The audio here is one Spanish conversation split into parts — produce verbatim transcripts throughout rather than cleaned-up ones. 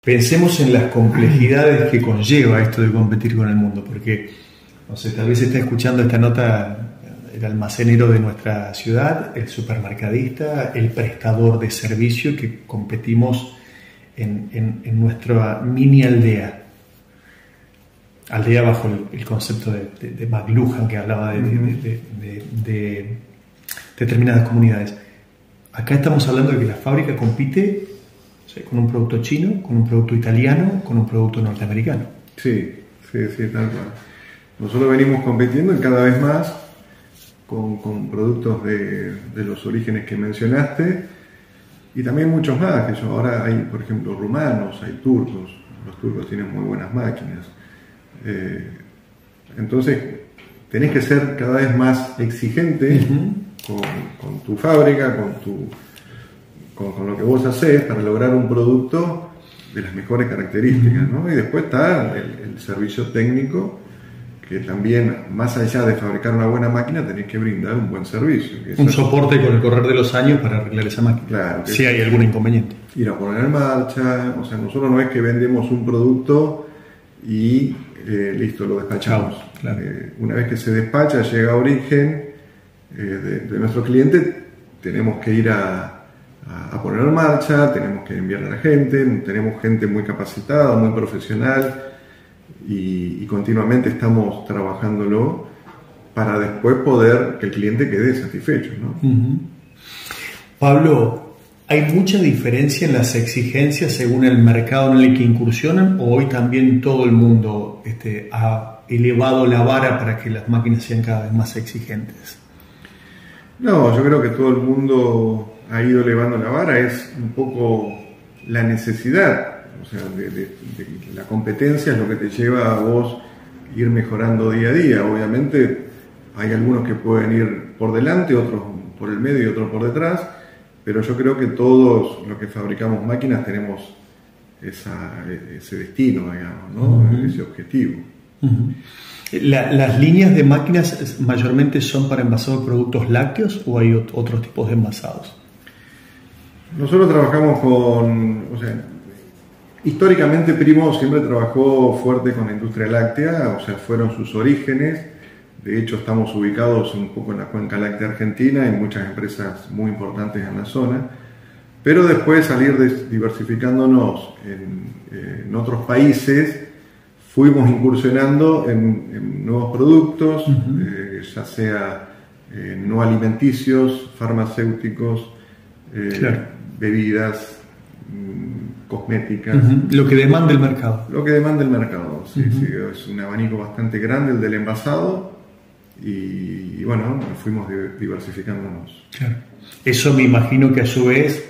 Pensemos en las complejidades que conlleva esto de competir con el mundo, porque, no sé, tal vez está escuchando esta nota el almacenero de nuestra ciudad, el supermercadista, el prestador de servicio, que competimos en, en, en nuestra mini aldea. Aldea bajo el, el concepto de, de, de McLuhan, que hablaba de, de, de, de, de determinadas comunidades. Acá estamos hablando de que la fábrica compite, o sea, con un producto chino, con un producto italiano, con un producto norteamericano. Sí, sí, sí, tal cual. Nosotros venimos compitiendo y cada vez más con, con productos de, de los orígenes que mencionaste y también muchos más, que yo, ahora hay, por ejemplo, rumanos, hay turcos, los turcos tienen muy buenas máquinas. Eh, entonces, tenés que ser cada vez más exigente uh-huh. con, con tu fábrica, con, tu, con, con lo que vos hacés para lograr un producto de las mejores características, ¿no? Y después está el, el servicio técnico, que también, más allá de fabricar una buena máquina, tenés que brindar un buen servicio. Que un soporte con el correr de los años para arreglar esa máquina, claro, si hay algún inconveniente. Ir a poner en marcha, o sea, nosotros no es que vendemos un producto y eh, listo, lo despachamos. Chao, claro. eh, una vez que se despacha, llega a origen eh, de, de nuestro cliente, tenemos que ir a, a, a poner en marcha, tenemos que enviar a la gente, tenemos gente muy capacitada, muy profesional, y, y continuamente estamos trabajándolo para después poder que el cliente quede satisfecho, ¿no? Uh-huh. Pablo, ¿hay mucha diferencia en las exigencias según el mercado en el que incursionan, o hoy también todo el mundo este, ha elevado la vara para que las máquinas sean cada vez más exigentes? No, yo creo que todo el mundo ha ido elevando la vara, es un poco la necesidad, o sea, de, de, de la competencia es lo que te lleva a vos ir mejorando día a día. Obviamente hay algunos que pueden ir por delante, otros por el medio y otros por detrás, pero yo creo que todos los que fabricamos máquinas tenemos esa, ese destino, digamos, ¿no? Uh-huh. Ese objetivo. Uh-huh. La, ¿Las líneas de máquinas mayormente son para envasado de productos lácteos o hay otros tipos de envasados? Nosotros trabajamos con, o sea, históricamente Primo siempre trabajó fuerte con la industria láctea, o sea, fueron sus orígenes. De hecho, estamos ubicados un poco en la cuenca láctea argentina, hay muchas empresas muy importantes en la zona, pero después salir de, diversificándonos en, en otros países, fuimos incursionando en, en nuevos productos, uh-huh. eh, ya sea eh, no alimenticios, farmacéuticos, eh, claro. bebidas, mmm, cosméticas. Uh-huh. Lo que demanda el mercado. Lo que demanda el mercado, sí, uh-huh. sí, es un abanico bastante grande el del envasado. Y, y bueno, fuimos diversificándonos. Claro. Eso me imagino que a su vez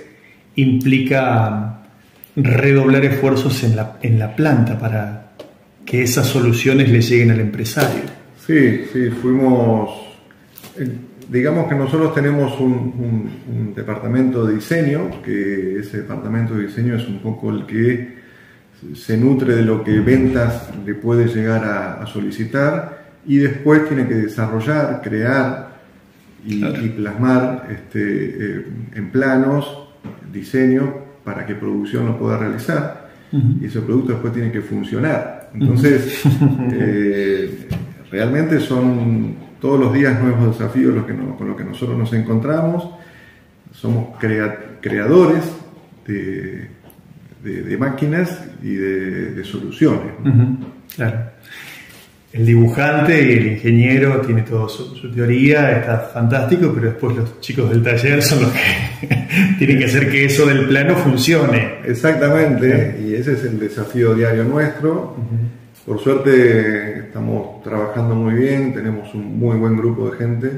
implica redoblar esfuerzos en la, en la planta para que esas soluciones le lleguen al empresario. Sí, sí, fuimos, digamos que nosotros tenemos un, un, un departamento de diseño, que ese departamento de diseño es un poco el que se nutre de lo que ventas le puede llegar a, a solicitar, y después tiene que desarrollar, crear y, claro. y plasmar este, eh, en planos, diseño, para que producción lo pueda realizar. Uh-huh. Y ese producto después tiene que funcionar. Entonces, uh-huh. eh, realmente son todos los días nuevos desafíos los que no, con los que nosotros nos encontramos. Somos crea, creadores de, de, de máquinas y de, de soluciones, ¿no? Uh-huh. Claro. El dibujante y el ingeniero tiene toda su, su teoría, está fantástico, pero después los chicos del taller son los que tienen que hacer que eso del plano funcione. Exactamente, y ese es el desafío diario nuestro. Uh-huh. Por suerte estamos trabajando muy bien, tenemos un muy buen grupo de gente.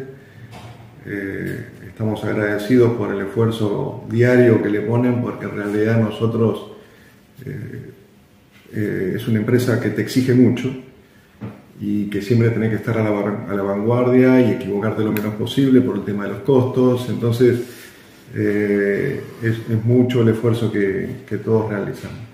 Eh, estamos agradecidos por el esfuerzo diario que le ponen, porque en realidad nosotros eh, eh, es una empresa que te exige mucho y que siempre tenés que estar a la, a la vanguardia y equivocarte lo menos posible por el tema de los costos. Entonces eh, es, es mucho el esfuerzo que, que todos realizamos.